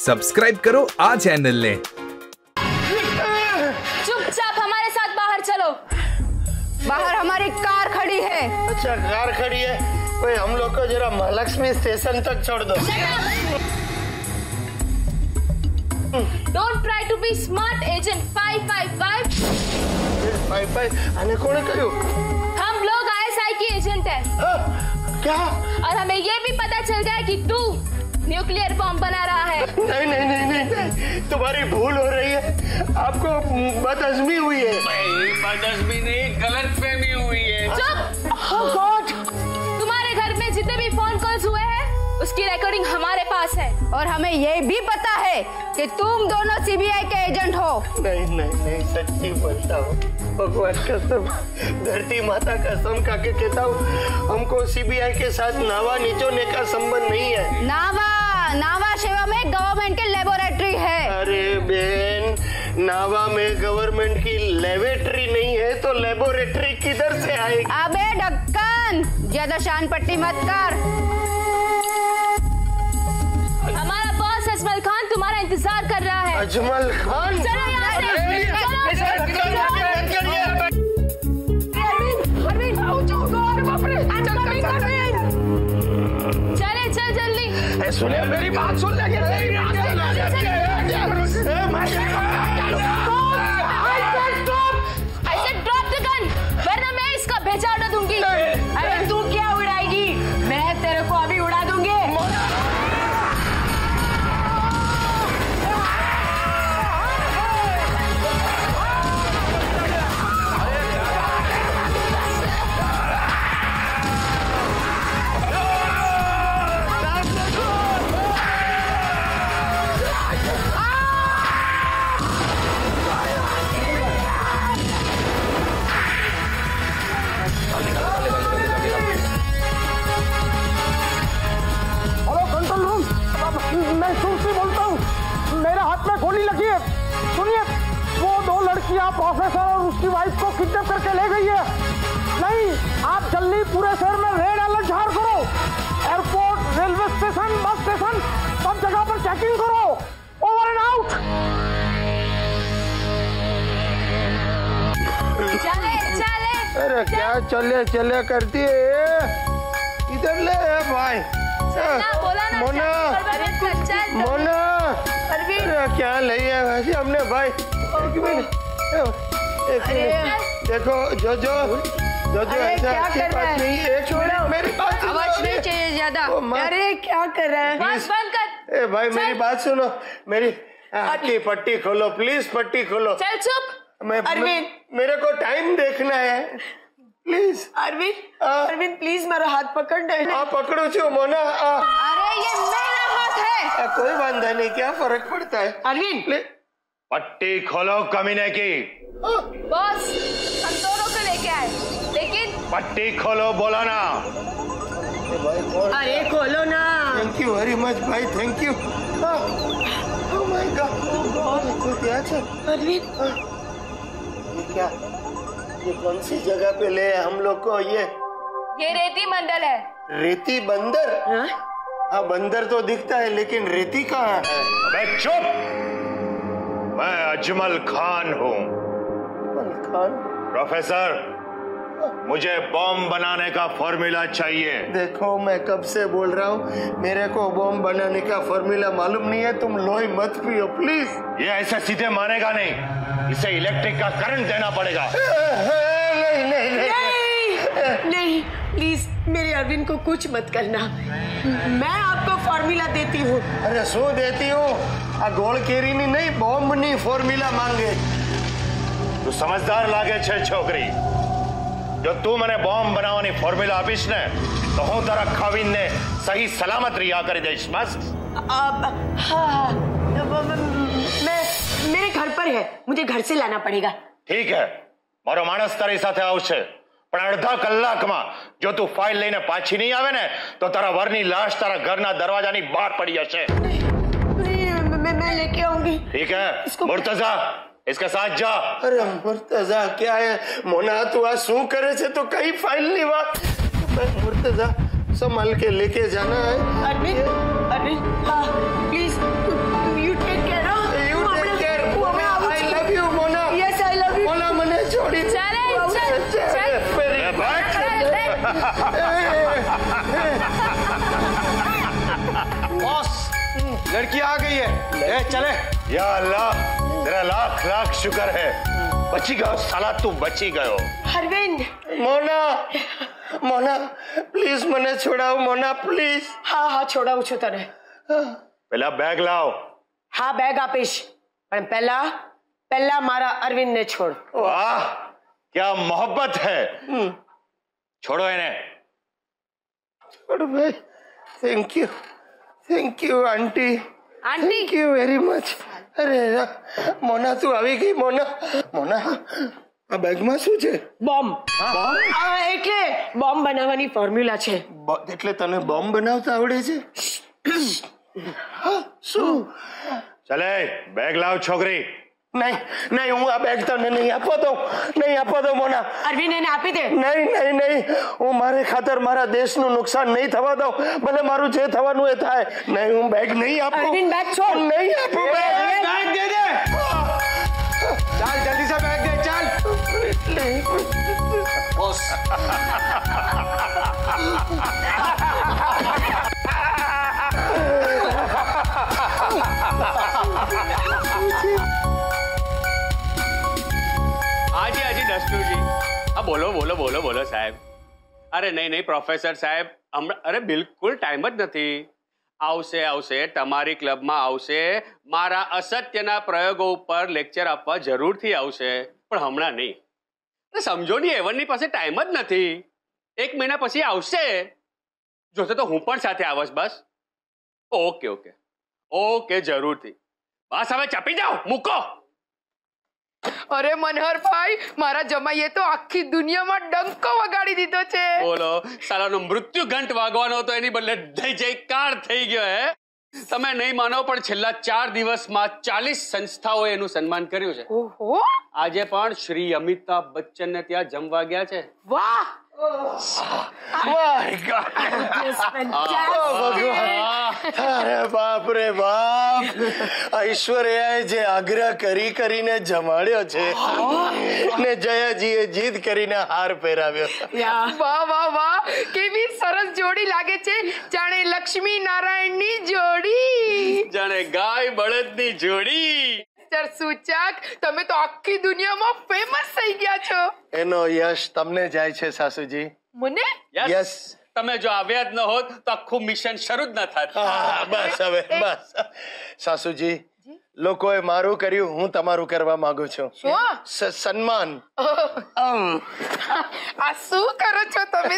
Subscribe करो आ channel ने। चुपचाप हमारे साथ बाहर चलो। बाहर हमारी कार खड़ी है। अच्छा कार खड़ी है, कोई हम लोग को जरा महालक्ष्मी स्टेशन तक छोड़ दो। Don't try to be smart, Agent 555. 555 आने कौन करो? हम लोग ISI की एजेंट हैं। क्या? और हमें ये भी पता चल गया कि तू न्यूक्लियर बॉम्ब बना रहा है। नहीं नहीं नहीं नहीं, तुम्हारी भूल हो रही है, आपको बदहजमी हुई है। नहीं बदहजमी नहीं, गलतफहमी हुई है। चुप। Oh God! तुम्हारे घर में जितने भी फोन कॉल्स हुए हैं उसकी रिकॉर्डिंग हमारे पास है और हमें ये भी पता है कि तुम दोनों सीबीआई के एजेंट हो। नहीं नहीं नहीं, सच्ची बोलता हूँ, भगवान कसम, धरती माता कसम खा के कहता हूँ, हमको सीबीआई के साथ नावा निचोड़ने का संबंध नहीं है। नावा शेवा में गवर्नमेंट की लेबोरेटरी है। अरे बहन, नावा में गवर्नमेंट की लेबोरेटरी नहीं है तो लेबोरेटरी किधर से आएगी? अबे ढक्कन, ज्यादा शान पट्टी मत कर। हमारा बॉस अजमल खान तुम्हारा इंतजार कर रहा है। अजमल खान? चलो यहाँ से। चले चल जल्दी। सुने मेरी बात सुन ले। ऐसे ड्रॉप द गन वरना मैं इसका भेजा उड़ा दूंगी। अरे तू क्या उड़ाएगी, मैं तेरे को अभी उड़ा दूंगी। मैं सुनती बोलता हूँ, मेरे हाथ में गोली लगी है। सुनिए, वो दो लड़कियाँ प्रोफेसर और उसकी वाइफ को किडनैप करके ले गई है। नहीं, आप जल्दी पूरे शहर में रेड अलर्ट जाहिर करो। Airport, railway station, bus station, सब जगह पर चेकिंग करो। Over and out. चले। अरे क्या चले चले करती है, इधर ले भाई। बोला ना मोना, मोना, अरे क्या ले वैसे हमने भाई। एक मिनट, देखो जो ऐसा अच्छी बात नहीं है। छोड़ो, मेरी बात आवाज नहीं चाहिए ज्यादा। अरे क्या कर रहा है? बस बंद कर। ए भाई मेरी बात सुनो, मेरी पट्टी खोलो प्लीज, पट्टी खोलो। चल चुप। अरविंद, मेरे को टाइम देखना है प्लीज। अरविंद प्लीज मेरा हाथ पकड़ दे। हाँ पकड़ो छो मोना। अरे ये मेरा हाथ है। कोई बांधा नहीं, क्या फर्क पड़ता है। अरविंद पट्टी खोलो कमीने की। बॉस हम दोनों को लेके आए, लेकिन पट्टी खोलो बोला ना। अरे खोलो ना। थैंक यू वेरी मच भाई, thank you. Oh my God, Arvind क्या, ये कौन सी जगह पे ले हम लोग को? ये रेती मंडल है। रेती बंदर? हाँ बंदर तो दिखता है, लेकिन रेती कहाँ है? अबे चुप, मैं अजमल खान हूँ। खान? प्रोफेसर, मुझे बॉम्ब बनाने का फॉर्मूला चाहिए। देखो मैं कब से बोल रहा हूँ, मेरे को बॉम्ब बनाने का फॉर्मूला मालूम नहीं है। तुम लोही मत पियो प्लीज। ये ऐसे सीधे मानेगा नहीं, इसे इलेक्ट्रिक का करंट देना पड़ेगा। नहीं नहीं नहीं नहीं, प्लीज मेरे अरविंद को कुछ मत करना, मैं आपको फॉर्मूला देती हूँ। अरे सो देती हूँ, गोल केरी नहीं, बॉम्ब नहीं, फॉर्मूला मांगे। तू समझदार लागे छे छोकरी, जो तू मने बॉम्ब बनावानी फॉर्मूला आपीश ने तो हूँ तारा खावीन ने सही सलामत रिहा कर दईश। बस हाँ, मैं मेरे घर पर है, मुझे घर से लाना पड़ेगा। ठीक है, मारो मानस तारी साथे आवशे, पण अर्धा कलाकमां जो तू फाइल लईने पाછી नहीं आवे ने तो तारा वરની लाश तारा घરના दरवाजानी बहार पड़ी जशे। मैं लेके आऊंगी। ठीक है मुर्तजा, इसके साथ जा। अरे मुर्तजा क्या है मोना, तू आ शू करे छे तो कई फाइल नहीं बात। मुर्तजा संभाल के लेके जाना है। अरविंद, हाँ प्लीज लड़की आ गई है। चले। या अल्लाह, तेरा लाख लाख शुक्र है, बची गयो साला, तू बची गयो। अरविंद। मोना, मोना प्लीज મને છોડાવ મોના પ્લીઝ. હા છોડાવું છું તને. પેલા બેગ લાવ. હા બેગ આપીશ, પણ પહેલા મારા અરવિંદ ને છોડ. વાહ क्या मोहब्बत है. छोड़ो इन्हें. छोड़ो भाई. Thank you aunty. Thank you very much. अरे मोना તું આવી ગઈ. મોના આ બેગમાં શું છે? બોમ્બ. એટલે બોમ્બ બનાવવાની ફોર્મ્યુલા છે. એટલે તને બોમ્બ બનાવતા આવડે છે? શું? चले बैग लाओ छोकरी. नहीं હું આ બેગ તને નહીં આપો દો મોના. અરવિંદ એને આપી દે. નહીં હું મારે ખાતર મારા દેશનું નુકસાન નહીં થવા દઉં, ભલે મારું જે થવાનું એ થાય. નહીં હું બેગ નહીં આપું. અરવિંદ બેગ છોડ. નહીં આપું બેગ. बैग दे दे. चल जल्दी से बैग दे. चल बॉस. હાજી દસ્તુજી. હા બોલો સાહેબ. અરે નહીં પ્રોફેસર સાહેબ, અરે બિલકુલ ટાઈમ જ નથી. આવશે તમારી ક્લબમાં આવશે. મારા અસત્યના પ્રયોગો ઉપર લેક્ચર આપવા જરૂરથી આવશે, પણ હમણાં નહીં. સમજો ને, એવનની પાસે ટાઈમ જ નથી. 1 મહિના પછી આવશે. જોશે તો હું પણ સાથે આવશ. બસ ઓકે જરૂરથી. બસ હવે ચપી જાઓ, મૂકો. અરે મનહરભાઈ, મારા જમાઈએ તો આખી દુનિયામાં ડંકો વગાડી દીધો છે. બોલો, સાલાનો મૃત્યુ ઘંટ વાગવાનો હતો, એની બદલે જયકાર થઈ ગયો. હે, તમે નહીં માનો, પણ છેલ્લા 4 દિવસમાં 40 સંસ્થાઓએ એનું સન્માન કર્યું છે. ઓહો. આજે પણ શ્રી અમિતાભ બચ્ચનને ત્યાં જમવા ગયા છે. વાહ. અરે બાપ રે બાપ, ઐશ્વર્યાએ જે આગ્રહ કરીને જમાડ્યો છે ને જયાજીએ જીદ કરીને હાર પહેરાવ્યો. વાહ, કેવી સરસ જોડી લાગે છે. જાણે લક્ષ્મી નારાયણની જોડી, જાણે ગાય બળદની જોડી. સૂચક, તમે તો આખી દુનિયામાં ફેમસ થઈ ગયા છો. એનો યશ તમને જાય છે સાસુજી. મને? યસ. તમે જો આવ્યા જ ન હોત તો આખું મિશન શરૂ જ ન થાત. બસ સાસુજી, લોકોએ મારું કર્યું, હું તમારું કરવા માંગુ છું. સન્માન. આ શું કરો છો તમે?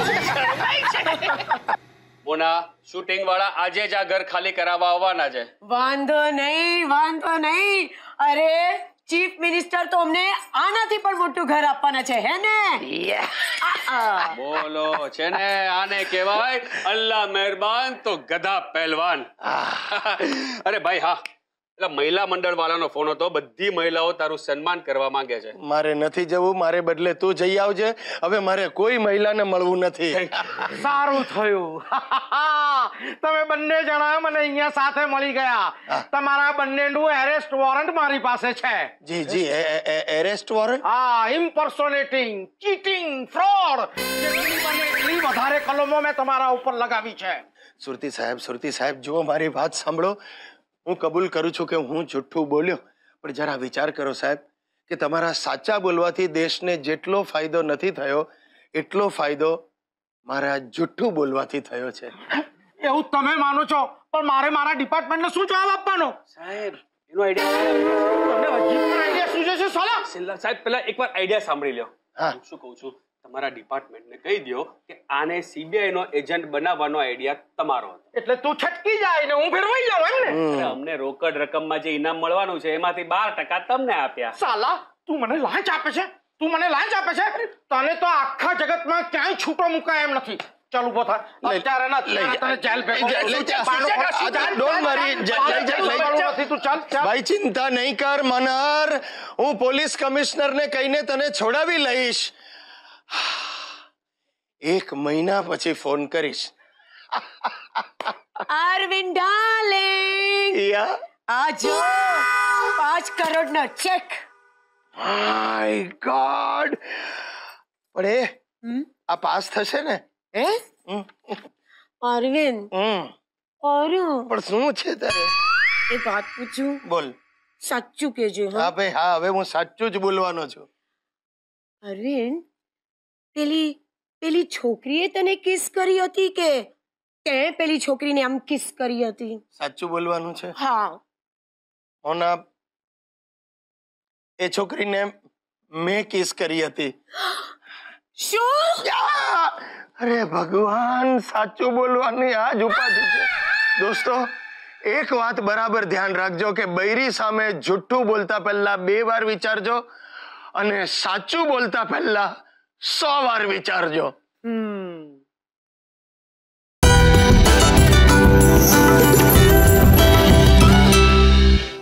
મોના, શૂટિંગ વાળા આજે જ આ ઘર ખાલી કરાવવા આવવાના છે. વાંધો નહીં. અરે ચીફ મિનિસ્ટર તો અમને આનાથી પણ મોટું ઘર આપવાના છે, હે ને? બોલો, છે ને, આને કહેવાય અલ્લાહ મહેરબાન તો ગધા પહેલવાન. અરે ભાઈ, હા, એટલે મહિલા મંડળ વાળાનો ફોન હતો. બધી મહિલાઓ તારું સન્માન કરવા માંગે છે. મારે નથી જવું, મારે બદલે તું જઈ આવજે. હવે મારે કોઈ મહિલાને મળવું નથી. સારું થયું તમે બંને જણા મને અહીંયા સાથે મળી ગયા. તમારા બંનેનું એરેસ્ટ વોરંટ મારી પાસે છે. જી એરેસ્ટ વોરંટ? હા, ઇમ્પર્સોનેટિંગ, ચીટિંગ, ફ્રોડ, એટલી વધારે કલમો મેં તમારા ઉપર લગાવી છે. સુરતી સાહેબ, જુઓ, મારી વાત સાંભળો. હું કબૂલ કરું છું કે હું જુઠ્ઠું બોલ્યો, પણ જરા વિચાર કરો સાહેબ કે તમારા સાચા બોલવાથી દેશને જેટલો ફાયદો નથી થયો એટલો ફાયદો મારા જુઠ્ઠું બોલવાથી થયો છે. એવું તમે માનો છો, પણ મારે મારા ડિપાર્ટમેન્ટને શું જવાબ આપવાનો? સાહેબ, એનો આઈડિયા શું છે સાહેબ? પેલા એકવાર આઈડિયા સાંભળી લ્યો. હું શું કહું છું, તમારા ડિપાર્ટમેન્ટને કહી દો કે આને સીબીઆઈ નો એજન્ટ બનાવવાનો આઈડિયા તમારો હતો. એટલે તું છટકી જાય ને હું ફેરવાઈ જાઉં, એમ ને? અમને રોકડ રકમમાં જે ઇનામ મળવાનું છે એમાંથી 12% તમને આપ્યા. સાલા, તું મને લાંચ આપે છે? તને તો આખા જગતમાં ક્યાંય છૂટો મુકાય એમ નથી. ચાલ ઉભો થા. અત્યારે તને જેલ ભાઈ, ચિંતા નહીં કર મનહર, હું પોલીસ કમિશનર ને કહીને તને છોડાવી લઈશ. 1 મહિના પછી ફોન કરીશ. અરવિંદ ડાર્લિંગ, આ જો 5 કરોડનો ચેક. My God. પણ આ પાસ થશે ને? અરવિંદ, પણ શું છે તારે? એક વાત પૂછું? બોલ. સાચું કેજો. હા ભાઈ હા, હવે હું સાચું જ બોલવાનો છું. અરવિંદ, પેલી છોકરીએ તને કિસ કરી હતી કે તે પેલી છોકરીને આમ કિસ કરી હતી? સાચું બોલવાનું છે. હા. મોના, એ છોકરીને મેં કિસ કરી હતી. શું? અરે ભગવાન, સાચું બોલવાની આ જ ઉપાધિ છે. દોસ્તો, એક વાત બરાબર ધ્યાન રાખજો કે બૈરી સામે જુઠ્ઠું બોલતા પહેલા 2 વાર વિચારજો અને સાચું બોલતા પહેલા 100 વાર વિચારજો.